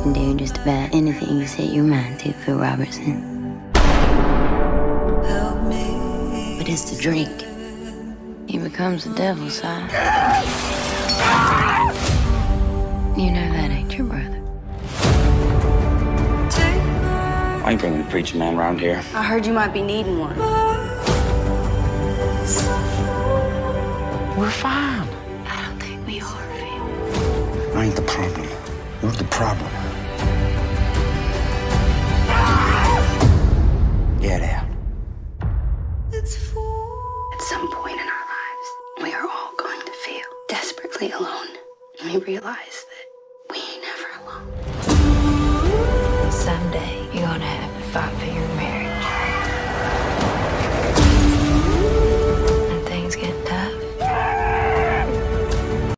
can do just about anything you set your mind to for Robertson. But it's the drink. He becomes the devil's side. You know that ain't your brother. I ain't bringing a preacher man around here. I heard you might be needing one. We're fine. I don't think we are, Phil. I ain't the problem. You're the problem. Get out. At some point in our lives, we are all going to feel desperately alone. And we realize that we ain't never alone. Someday,